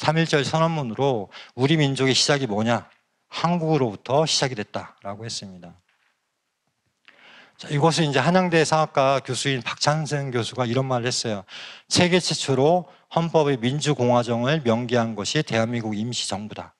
3.1절 선언문으로 우리 민족의 시작이 뭐냐? 한국으로부터 시작이 됐다라고 했습니다. 자, 이것을 이제 한양대 사학과 교수인 박찬승 교수가 이런 말을 했어요. 세계 최초로 헌법의 민주공화정을 명기한 것이 대한민국 임시정부다.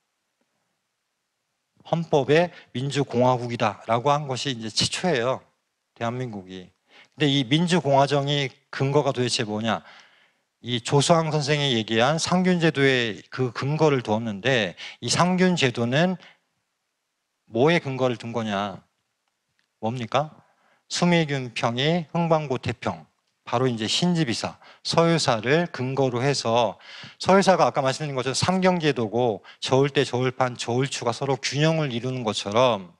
헌법의 민주공화국이다라고 한 것이 이제 최초예요. 대한민국이. 근데 이 민주공화정이 근거가 도대체 뭐냐? 이 조수왕 선생이 얘기한 상균제도의 그 근거를 두었는데, 이 상균제도는 뭐에 근거를 둔 거냐? 뭡니까? 수미균 평이 흥방고 태평, 바로 이제 신지비사, 서유사를 근거로 해서, 서유사가 아까 말씀드린 것처럼 삼경제도고 저울대, 저울판, 저울추가 서로 균형을 이루는 것처럼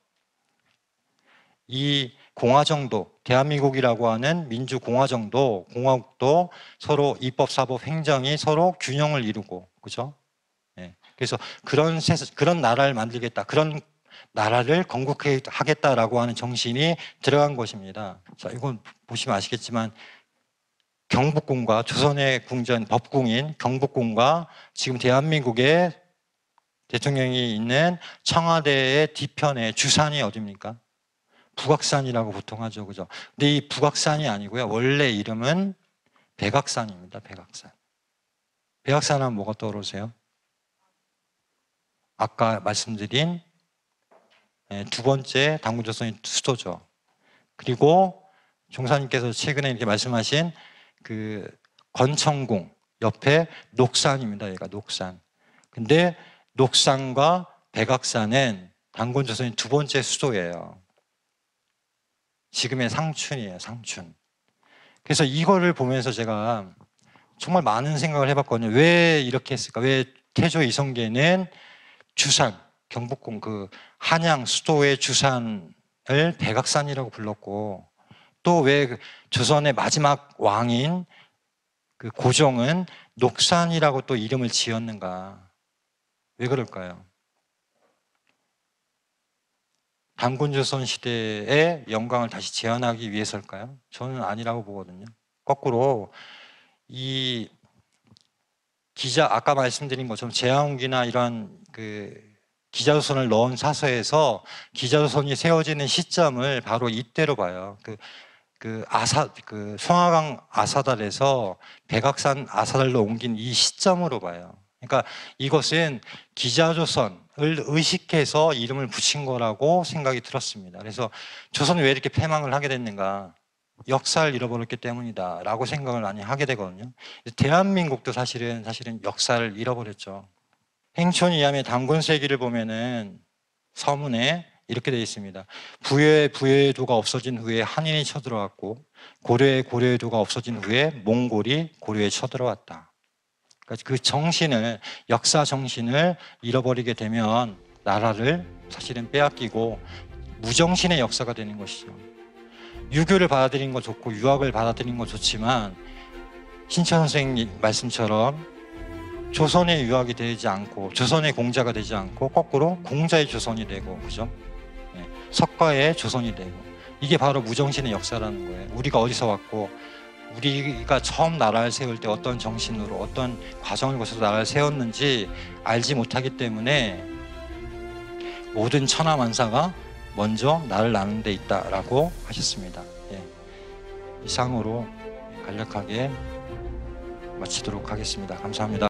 이 공화정도, 대한민국이라고 하는 민주공화정도, 공화국도 서로 입법, 사법, 행정이 서로 균형을 이루고, 그죠? 네. 그래서 그런 나라를 만들겠다, 그런 나라를 건국하겠다라고 하는 정신이 들어간 것입니다. 자, 이건 보시면 아시겠지만 경복궁과 조선의 궁전 법궁인 경복궁과 지금 대한민국의 대통령이 있는 청와대의 뒤편에 주산이 어디입니까? 북악산이라고 보통 하죠, 그죠? 근데 이 북악산이 아니고요, 원래 이름은 백악산입니다. 백악산. 백악산 하면 뭐가 떠오르세요? 아까 말씀드린 두 번째 당군조선의 수도죠. 그리고 종사님께서 최근에 이렇게 말씀하신 그 건천궁 옆에 녹산입니다. 얘가 녹산. 근데 녹산과 백악산은 당군조선의 두 번째 수도예요. 지금의 상춘이에요, 상춘. 그래서 이거를 보면서 제가 정말 많은 생각을 해봤거든요. 왜 이렇게 했을까? 왜 태조 이성계는 주산, 경복궁 그 한양 수도의 주산을 백악산이라고 불렀고, 또 왜 조선의 마지막 왕인 그 고종은 녹산이라고 또 이름을 지었는가? 왜 그럴까요? 단군조선 시대의 영광을 다시 재현하기 위해서일까요? 저는 아니라고 보거든요. 거꾸로 이 아까 말씀드린 것처럼 제왕기나 이런 그 기자조선을 넣은 사서에서 기자조선이 세워지는 시점을 바로 이때로 봐요. 그 송화강 아사달에서 백악산 아사달로 옮긴 이 시점으로 봐요. 그러니까 이것은 기자조선을 의식해서 이름을 붙인 거라고 생각이 들었습니다. 그래서 조선이 왜 이렇게 패망을 하게 됐는가? 역사를 잃어버렸기 때문이다 라고 생각을 많이 하게 되거든요. 대한민국도 사실은 역사를 잃어버렸죠. 행촌이야의 당군세기를 보면은 서문에 이렇게 되어 있습니다. 부여의 도가 없어진 후에 한인이 쳐들어왔고, 고려의 도가 없어진 후에 몽골이 고려에 쳐들어왔다. 그러니까 그 정신을, 역사 정신을 잃어버리게 되면 나라를 사실은 빼앗기고 무정신의 역사가 되는 것이죠. 유교를 받아들인 거 좋고 유학을 받아들인 거 좋지만 신천 선생님 말씀처럼 조선의 유학이 되지 않고 조선의 공자가 되지 않고 거꾸로 공자의 조선이 되고, 그죠? 네. 석가의 조선이 되고, 이게 바로 무정신의 역사라는 거예요. 우리가 어디서 왔고 우리가 처음 나라를 세울 때 어떤 정신으로 어떤 과정을 거쳐서 나라를 세웠는지 알지 못하기 때문에 모든 천하만사가 먼저 나를 나누는 데 있다라고 하셨습니다. 예. 이상으로 간략하게 마치도록 하겠습니다. 감사합니다.